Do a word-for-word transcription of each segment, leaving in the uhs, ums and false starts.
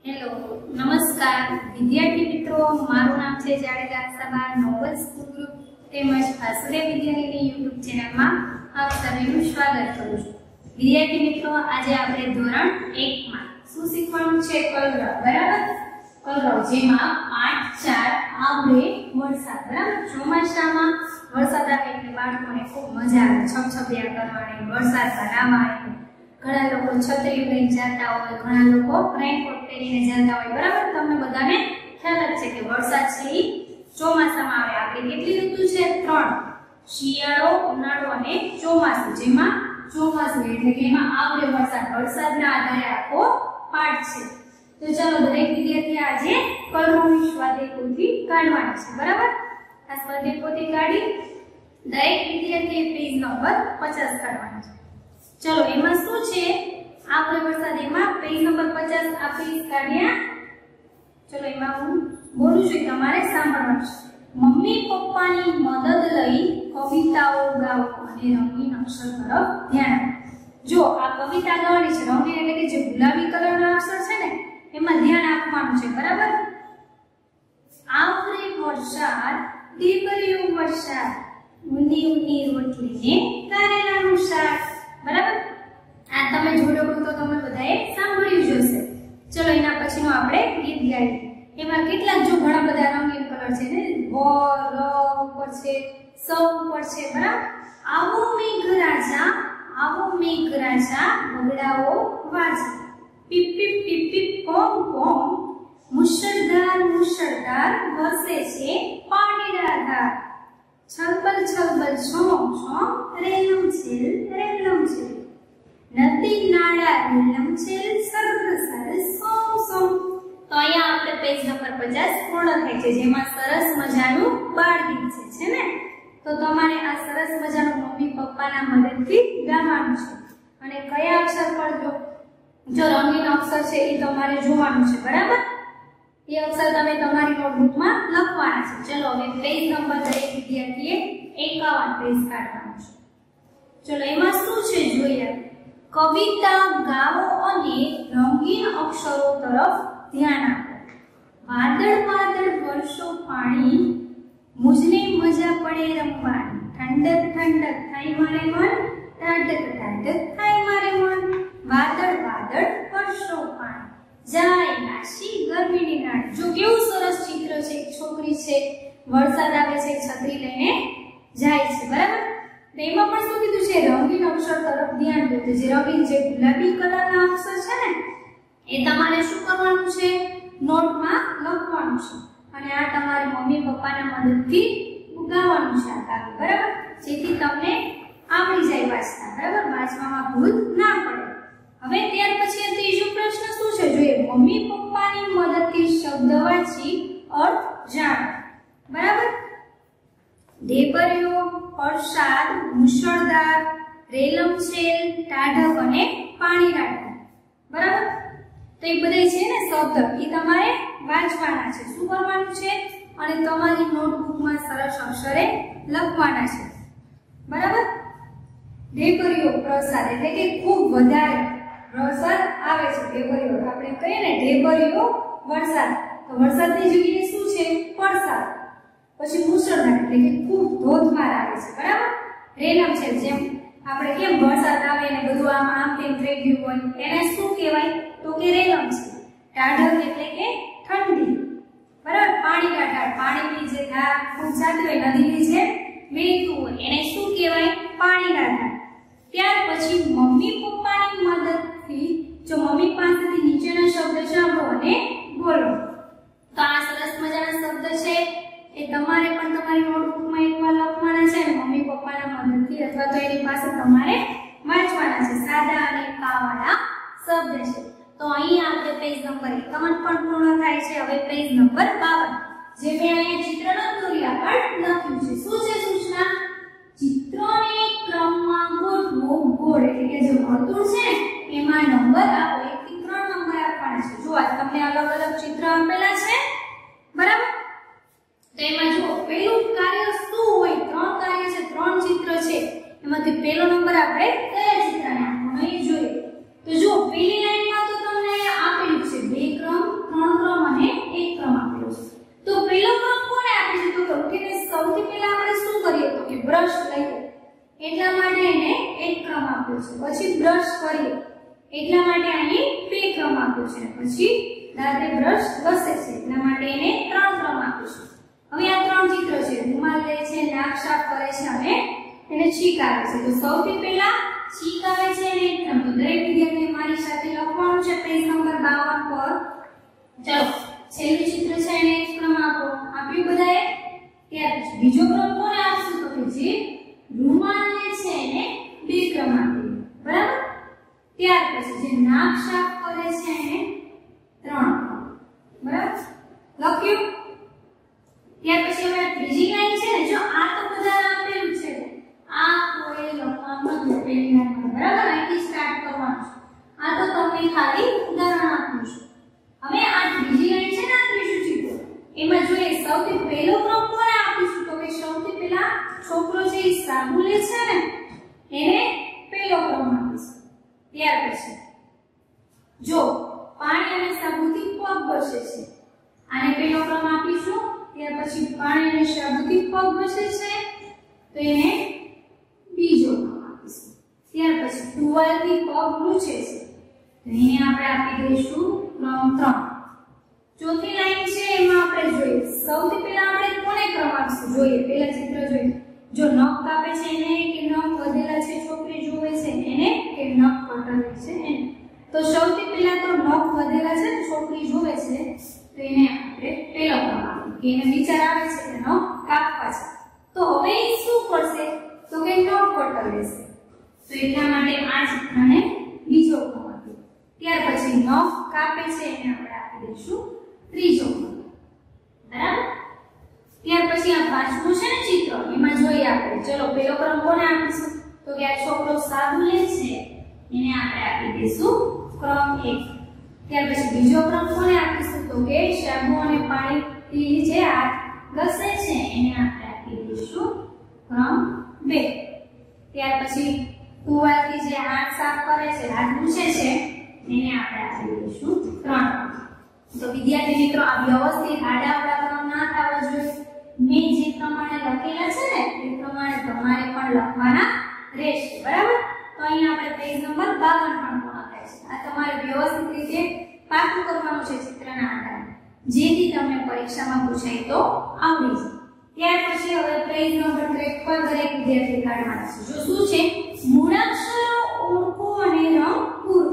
Hello નમસ્કાર વિદ્યાર્થી મિત્રો, મારું નામ છે જાડેજા સભા નોબલ સ્કૂલ ગ્રુપ તેમજ વાસુદેવ વિદ્યાલયની યુટ્યુબ ચેનલમાં આપ સૌનું સ્વાગત કરું છું। વિદ્યાર્થી મિત્રો, આજે આપણે ધોરણ એક માં શું શીખવાનું છે? કલરવ, બરાબર? કલરવ જેમાં પાઠ ચાર આવડે વરસાદ, બરાબર? ચોમાસામાં વરસાદ આવે એટલે બાળકોને ખૂબ મજા આવે, છપછપિયા કરવાની, વરસાદમાં નાહવાની। ઘણા લોકો છત્રી લઈને જતા હોય, ઘણા લોકો રેનકોટ પહેરીને જતા હોય, બરાબર? તમને બધાને ખ્યાલ જ છે કે વરસાદ છે એ ચોમાસામાં આવે। આપણી કેટલી ઋતુ છે? ત્રણ, શિયાળો, ઉનાળો અને ચોમાસું। જેમાં ચોમાસું એટલે કે એમાં આવડે વરસાદ, વરસાદના આધારે આખો પાઠ છે। તો ચાલો દરેક વિદ્યાર્થી આજે કલરોની સ્વાધ્યાય પોથી કાઢવાની છે, બરાબર? આ સ્વાધ્યાય પોથી કાઢી દરેક વિદ્યાર્થીએ પેજ નંબર પચાસ કાઢવાનો છે। ચલો એમાં શું છે? આવડે વરસાદ એમાં પેજ નંબર પચાસ આ પેજ કાઢ્યા। ચલો એમાં હું બોલું છું, તમારે સાંભળવાનું છે। મમ્મી પપ્પાની મદદ લઈ કવિતાઓ ગાઓ અને રંગીન અક્ષર તરફ ધ્યાન આપો। જો આ કવિતા ગાવાની છે, રંગીન એટલે કે જે ગુલાબી કલરના અક્ષર છે ને એમાં ધ્યાન આપવાનું છે, બરાબર? આવડે વરસાદ, ઢેબરિયો વરસાદ, ઊની ઊની રોટલીને કારેલાનું શાક, બરાબર? આ તમે જોડો તો તમે બધાએ સાંભળ્યું જ હશે। ચલો એના પછીનો આપણે ગીત ગાઈએ। એમાં કેટલાક જો ઘણા બધા રંગીન કલર છે ને, વ ર ઉપર છે, સ ઉપર છે, બરાબર? આવો મેઘરાજા, આવો મેઘરાજા, બગડાઓ વાજા, પીપ પીપ પીપ પીપ પોમ પોમ, મુશળધાર મુશળધાર વરસે છે પાણીના ધાર, છલબલ છલબલ છોમ છોમ, રેલમ છેલ રેલમ છેલ, નદી નાળા રેલમ છેલ, સરસ સરસ સોમ સોમ। તો અહીંયા આપણે પેજ નંબર પચાસ પૂર્ણ થાય છે, જેમાં સરસ મજાનું બાળ ગીત છે, છે ને? તો તમારે આ સરસ મજાનું મમ્મી પપ્પાના મદદથી ગાવાનું છે। અને કયા અક્ષર પર જો જો રંગીન અક્ષર છે એ તમારે જોવાનું છે, બરાબર? એ અક્ષર તમે તમારી નોટબુકમાં લખવાના છે। ચલો હવે પેજ નંબર દરેક વિદ્યાર્થીએ એકાવન પેજ કાઢવાનું છે। ચલો એમાં શું છે જોઈએ। કવિતા ગાઓ અને રંગીન અક્ષરો તરફ ધ્યાન આપો। વાદળ વાદળ વરસો પાણી, મુજને મજા પડે રમવાની, ઠંડક ઠંડક થાય મારે મન, ટાઢક ટાઢક થાય મારે મન, વાદળ વાદળ વરસો પાણી, જાય નાસી ગરમીની નાળ। જો કેવું સરસ ચિત્ર છે, એક છોકરી છે, વરસાદ આવે છે, છત્રી લઈને જાય છે, બરાબર? તો એમાં પણ શું કીધું છે? રંગીન અક્ષર તરફ ધ્યાન દો। જે રંગીન જે ગુલાબી કલરના અક્ષર છે ને એ તમારે શું કરવાનું છે? નોટમાં લખવાનું છે। અને આ તમારે મમ્મી પપ્પાના મદદથી ગાવાનું છે આ કાવ્ય, બરાબર? જેથી તમને આવડી જાય વાંચતા, બરાબર? વાંચવામાં ભૂલ ના પડે। હવે ત્યાર પછી ત્રીજો પ્રશ્ન શું છે જોઈએ। મમ્મી પપ્પાની મદદથી શબ્દ વાંચી અર્થ જાણો, બરાબર? ઢેબરિયો, વરસાદ, મુશળધાર, રેલમછેલ, ટાઢક અને પાણીના ધાર, બરાબર? તો એ બધા છે ને શબ્દ એ તમારે વાંચવાના છે। શું કરવાનું છે? અને તમારી નોટબુકમાં સરસ અક્ષરે લખવાના છે, બરાબર? ઢેબરિયો પ્રસાદ એટલે કે ખૂબ વધારે વરસાદ આવે છે, ઢેબરિયો આપણે કહીએ ને ઢેબરિયો વરસાદ, તો વરસાદની જગ્યાએ શું છે? વરસાદ। પછી મુશળધાર એટલે કે ખૂબ ધોધમાર આવે છે, બરાબર? રેલમછેલ જેમ આપણે કેમ વરસાદ આવે ને બધું આમ આમ તેમ થઈ ગયું હોય એને શું કહેવાય? તો કે રેલમછેલ। ટાઢક એટલે કે ઠંડી, બરાબર? પાણીના ધાર, પાણીની જે ધાર ખૂબ જાતી હોય, નદીની જે વહેતું હોય એને શું કહેવાય? પાણીના ધાર। ત્યાર પછી મમ્મી પપ્પાની મદદથી જો મમ્મી પાસેથી નીચેના શબ્દ સાંભળો અને બોલો। તો આ સરસ મજાના શબ્દ છે એ તમારે પણ તમારી નોટબુકમાં એકવાર લખવાના છે અને મમ્મી પપ્પાના મદદથી અથવા તો એની પાસે તમારે વાંચવાના છે। સાદા અને કાવાળા શબ્દ છે। તો અહીં આપણે પેજ નંબર એકાવન પણ પૂર્ણ થાય છે। હવે પેજ નંબર બાવન, જે મેં અહીંયા ચિત્ર ન દોર્યા પણ લખ્યું છે। શું છે સૂચના? ચિત્રોને ક્રમમાં ગોઠવો, ગોળ એટલે કે જે વર્તુળ છે એમાં નંબર આપો, એક થી ત્રણ નંબર આપવાના છે। જો આ તમને અલગ અલગ ચિત્ર આપેલા છે, બરાબર? તો એમાં જો પહેલું કાર્ય શું હોય? ત્રણ કાર્ય છે, ત્રણ ચિત્ર છે, એમાંથી પહેલો નંબર આપણે કયા ચિત્રને આપવાનો એ જોઈએ। તો જો પહેલી લાઈનમાં તો તમને આપેલું છે બે ક્રમ આપ્યો છે, પછી દાંતે બ્રશ ઘસે છે, એટલા માટે એને ત્રણ ક્રમ આપીશું. હવે આ ત્રણ ચિત્ર છે, રૂમાલ લે છે, નાક સાફ કરે છે અને એને છીંક આવે છે. તો સૌથી પહેલા છીંક આવે છે એને એક ક્રમ. તો દરેક વિદ્યાર્થીએ મારી સાથે લખવાનું છે પેજ નંબર બાવન પર. ચલો છેલ્લું ચિત્ર છે એને એક ક્રમ આપો. આપ્યું બધાએ? ત્યાર પછી બીજો ક્રમ કોને આપશું? તો કે જે રૂમાલ લે છે એને બે ક્રમ આપીએ, બરાબર? ત્યાર પછી જે નાક સાફ કરે છે એને ત્રણ ક્રમ, બરાબર? લખ્યું? ત્યાર પછી હવે ત્રીજી લાઈન છે ને, જો આ તો બધા આપેલું છે, આ કોઈ લખવાનું નથી પેલી લાઈનમાં, બરાબર? અહીંથી સ્ટાર્ટ કરવાનું છે. આ તો તમને ખાલી ઉદાહરણ આપું છું. હવે આ ત્રીજી લાઈન છે ને, આ ત્રીજું ચિત્ર, એમાં જોઈએ સૌથી પહેલો ક્રમ કોને આપીશું? તો કે સૌથી પહેલા છોકરો જે સાબુ લે છે ને એને પહેલો ક્રમ આપીશું. ત્યાર પછી જો પાણી અને સાબુથી પગ ઘસે છે, આને પહેલો ક્રમ આપીશું. ત્યાર પછી પાણી અને સાબુથી પગ ઘસે છે તો એને બીજો ક્રમ આપીશું. ત્યાર પછી ટુવાલથી પગ લૂછે છે તો એને આપણે આપી દઈશું ક્રમ ત્રણ. ચોથી લાઈન છે એમાં આપણે જોઈએ સૌથી પહેલા આપણે કોને ક્રમ આપીશું? જોઈએ પહેલા ચિત્ર જોઈએ. જો નખ કાપે છે એને કે નખ વધેલા છે છોકરી જોવે છે એને કે નખ કટરે છે એને. તો સૌથી પહેલા તો નખ વધેલા છે છોકરી જોવે છે તો એને આપણે પહેલો ક્રમ આપીએ કે એને વિચાર આવે છે કે નખ કાપવા છે. તો હવે એ શું કરશે? તો કે નખ કટર લેશે. તો એટલા માટે આ ચિત્રને બીજો ક્રમ આપીએ. ત્યાર પછી નખ કાપે છે એને આપણે આપી દઈશું ત્રીજો ક્રમ, બરાબર? ત્યાર પછી આ પાંચમું છે ને ચિત્ર, એમાં જોઈએ આપણે. ચલો પહેલો ક્રમ કોને આપીશું? તો કે આ છોકરો સાબુ લે છે એને આપણે આપી દઈશું ક્રમ એક. ત્યાર પછી બીજો ક્રમ કોને આપીશું? તો કે સાબુ અને પાણીથી જે હાથ ઘસે છે એને આપણે આપી દઈશું ક્રમ બે. ત્યાર પછી ટુવાલથી જે હાથ સાફ કરે છે, હાથ લૂછે છે એને આપણે આપી દઈશું ત્રણ. તો વિદ્યાર્થી મિત્રો આ વ્યવસ્થિત આડાઅવળા ક્રમ ના થવા જોઈએ. મેં જે પ્રમાણે લખેલા છે ને એ પ્રમાણે તમારે પણ લખવાના રહેશે, બરાબર? તો અહીંયા આપણે પેજ નંબર બાવન પણ પૂર્ણ થાય છે. આ તમારે વ્યવસ્થિત રીતે પાકું કરવાનું છે ચિત્રના આધારે, જેથી તમને પરીક્ષામાં પૂછાય તો આવડી જાય. ત્યાર પછી હવે પેજ નંબર ત્રેપન દરેક વિદ્યાર્થી કાઢવાના છે. જો શું છે? મૂળાક્ષરો ઓળખો અને રંગ પૂરો.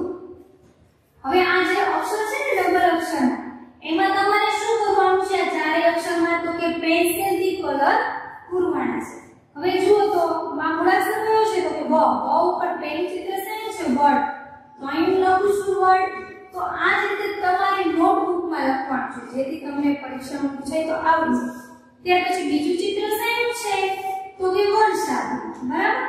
હવે આ જે અક્ષર છે ને ડબલ અક્ષરના, એમાં તમારે શું કરવાનું છે? આ ચારે અક્ષરમાં તો કે પેન્સિલથી કલર પૂરવાના છે. હવે જુઓ તો આ મૂળાક્ષર કયો છે? તો કે વ. વ ઉપર પહેલું ચિત્ર શેનું છે? વડ. તો અહીં લખું છું વડ. તો આ જ રીતે તમારી નોટબુકમાં લખવાનું છે, જેથી તમને પરીક્ષામાં પૂછાય તો આવડી જાય. ત્યાર પછી બીજું ચિત્ર શેનું છે? તો કે વરસાદ, બરાબર?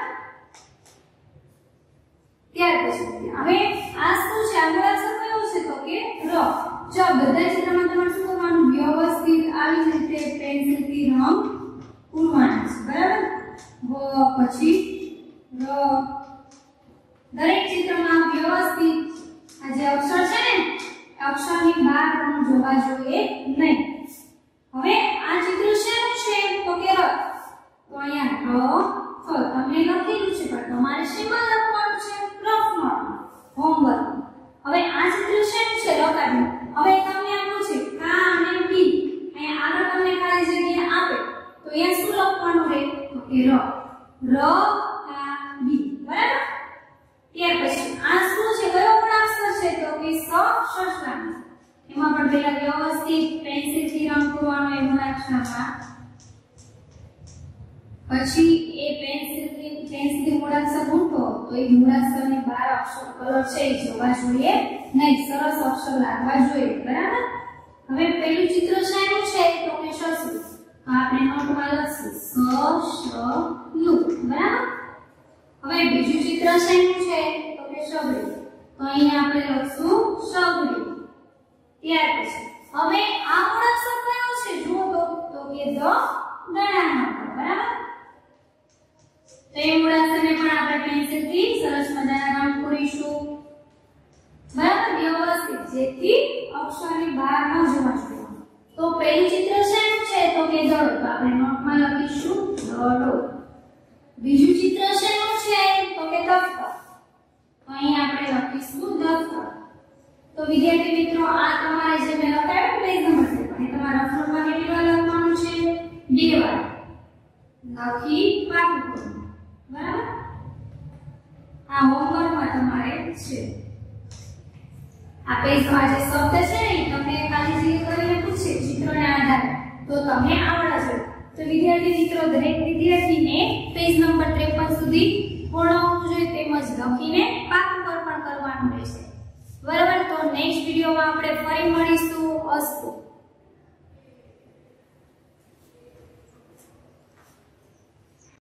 ત્યાર પછી હવે આ શું છે? આ મૂળાક્ષર કયો છે? તો કે ર. જો બધા ચિત્રમાં તમારે શું કરવાનું? વ્યવસ્થિત આવી રીતે પેન્સિલથી રંગ પૂરવાના છે, બરાબર? વ પછી ર. દરેક ચિત્રમાં વ્યવસ્થિત આ જે અક્ષર છે ને અક્ષરની બહાર રંગ જોવા જોઈએ નહીં. હવે આ ચિત્ર શેનું છે? તો કે ર. તો અહીંયા ર ફ તમને લખેલું છે પણ તમારે શેમાં લખવાનું છે? રફ નોટમાં, હોમવર્ક. હવે આ ચિત્ર શેનું છે? લખાણું. હવે તમને આપવું છે કા અને બી, અહીંયા આગળ તમને ખાલી જગ્યા આપે તો અહીંયા શું લખવાનું રહે? તો કે ર. ર કા બી, બરાબર? ત્યાર પછી આ શું છે? કયો મૂળાક્ષર છે? તો કે સ સસલાનો. એમાં પણ પહેલા વ્યવસ્થિત પેન્સિલથી રંગ પૂરવાનો એ મૂળાક્ષરમાં. પછી એ પેન્સિલથી પેન્સિલથી મૂળાક્ષર મૂકો તો એ મૂળાક્ષરની બહાર અક્ષર કલર છે એ જોવા જોઈએ નહીં, સરસ અક્ષર લાગવા જોઈએ, બરાબર? હવે પહેલું ચિત્ર શેનું છે? તો કે સસલું. આપણે નોટમાં લખશું સ શ લુ, બરાબર? હવે બીજું ચિત્ર શેનું છે? તો કે સગડી. તો અહીંયા આપણે લખશું સગડી. ત્યાર પછી હવે આ મૂળાક્ષર કયો છે? જુઓ તો તો કે દ ગણાનો, બરાબર? તો એ મૂળાક્ષરને પણ આપણે પેન્સિલથી સરસ મજાના રંગ પૂરીશું, બરાબર? વ્યવસ્થિત, જેથી અક્ષરની બહાર ન જોવા જોઈએ. તો પહેલું ચિત્ર શેનું છે? તો કે દડો. તો આપણે નોટમાં લખીશું દડો. બીજું ચિત્ર શેનું છે? તો કે દફતર. તો અહીં આપણે લખીશું દફતર. તો તો વિદ્યાર્થી મિત્રો આ તમારે જે મેં લખાવ્યું પેજ નંબર ત્રેપન એ તમારા રફ નોટમાં કેટલી વાર લખવાનું છે? બે વાર લખી પાકું કરવું, બરાબર? આ હોમવર્કમાં તમારે છે. આ પેજમાં જે શબ્દ છે ને તમને ખાલી જે કરીને પૂછે ચિત્રોના આધારે તો તમે આવડશે. તો વિદ્યાર્થી મિત્રો દરેક વિદ્યાર્થીને પેજ નંબર ત્રેપન સુધી પૂર્ણ હોવું જોઈએ તેમજ લખીને પાકું પર પણ કરવાનું રહેશે, બરાબર? તો નેક્સ્ટ વિડિયોમાં આપણે ફરી મળીશું. અસ્તુ.